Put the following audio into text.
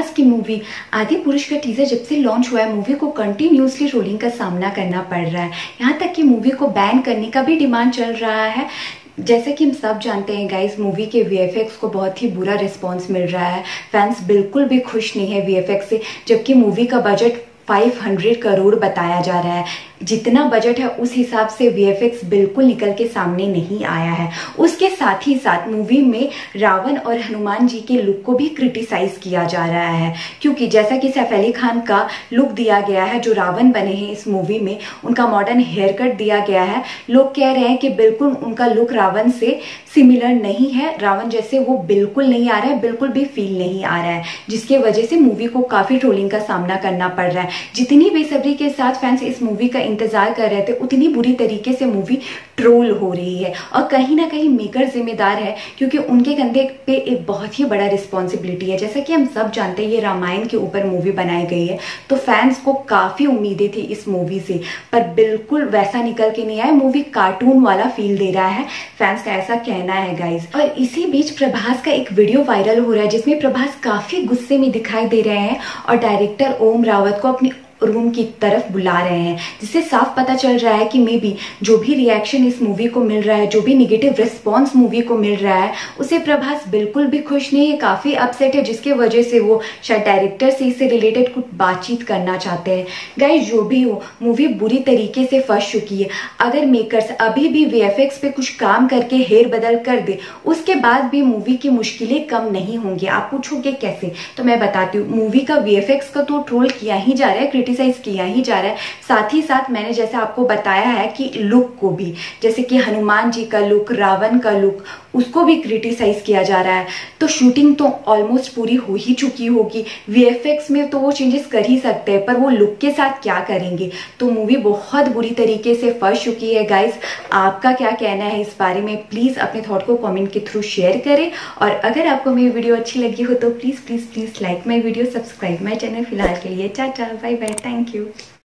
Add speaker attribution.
Speaker 1: प्रभास की मूवी आदिपुरुष का टीजर जब से लॉन्च हुआ है, मूवी को कंटिन्यूसली ट्रोलिंग का सामना करना पड़ रहा है। यहाँ तक कि मूवी को बैन करने का भी डिमांड चल रहा है। जैसे कि हम सब जानते हैं गाइस, मूवी के वीएफएक्स को बहुत ही बुरा रिस्पांस मिल रहा है। फैंस बिल्कुल भी खुश नहीं है वीएफएक्स से, जबकि मूवी का बजट 500 करोड़ बताया जा रहा है। जितना बजट है उस हिसाब से वीएफएक्स बिल्कुल निकल के सामने नहीं आया है। उसके साथ ही साथ मूवी में रावण और हनुमान जी के लुक को भी क्रिटिसाइज किया जा रहा है, क्योंकि जैसा कि सैफ अली खान का लुक दिया गया है, जो रावण बने हैं इस मूवी में, उनका मॉडर्न हेयर कट दिया गया है। लोग कह रहे हैं कि बिल्कुल उनका लुक रावण से सिमिलर नहीं है, रावण जैसे वो बिल्कुल नहीं आ रहा है, बिल्कुल भी फील नहीं आ रहा है, जिसके वजह से मूवी को काफी ट्रोलिंग का सामना करना पड़ रहा है। जितनी बेसब्री के साथ फैंस इस मूवी का इंतजार कर रहे थे, उतनी बुरी तरीके से मूवी ट्रोल हो रही है। और कहीं ना कहीं मेकर जिम्मेदार है, क्योंकि उनके कंधे पे एक बहुत ही बड़ा रिस्पॉन्सिबिलिटी है। जैसा कि हम सब जानते हैं, ये रामायण के ऊपर मूवी बनाई गई है, तो फैंस को काफी उम्मीदें थी इस मूवी से, पर बिल्कुल वैसा निकल के नहीं आया। मूवी कार्टून वाला फील दे रहा है, फैंस का ऐसा कहना है गाइज। और इसी बीच प्रभास का एक वीडियो वायरल हो रहा है, जिसमें प्रभास काफी गुस्से में दिखाई दे रहे हैं और डायरेक्टर ओम रावत को अपनी रूम की तरफ बुला रहे हैं, जिससे साफ पता चल रहा है कि मे बी जो भी रिएक्शन इस मूवी को मिल रहा है, जो भी निगेटिव रिस्पॉन्स मूवी को मिल रहा है, उसे प्रभास बिल्कुल भी खुश नहीं है, काफी अपसेट है, जिसके वजह से वो शायद डायरेक्टर से इससे रिलेटेड कुछ बातचीत करना चाहते हैं। गाइस, जो भी हो, मूवी बुरी तरीके से फंस चुकी है। अगर मेकर्स अभी भी वीएफएक्स पे कुछ काम करके हेर बदल कर दे, उसके बाद भी मूवी की मुश्किलें कम नहीं होंगी। आप पूछोगे कैसे, तो मैं बताती हूँ। मूवी का वीएफएक्स का तो ट्रोल किया ही जा रहा है, क्रिटिसाइज किया ही जा रहा है, साथ ही साथ मैंने जैसे आपको बताया है कि लुक को भी, जैसे कि हनुमान जी का लुक, रावण का लुक, उसको भी क्रिटिसाइज किया जा रहा है। तो शूटिंग तो ऑलमोस्ट पूरी हो ही चुकी होगी, वीएफएक्स में तो वो चेंजेस कर ही सकते हैं, पर वो लुक के साथ क्या करेंगे। तो मूवी बहुत बुरी तरीके से फंस चुकी है। गाइस, आपका क्या कहना है इस बारे में? प्लीज अपने थॉट को कमेंट के थ्रू शेयर करें, और अगर आपको मेरी वीडियो अच्छी लगी हो तो please please please like my video, subscribe my channel. फिलहाल के लिए tata, bye bye, thank you.